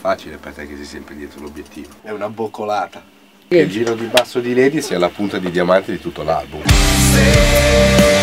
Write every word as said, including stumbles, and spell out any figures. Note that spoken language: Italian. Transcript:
facile per te che sei sempre dietro l'obiettivo. È una boccolata. Che il giro di basso di Lady sia la punta di diamante di tutto l'album.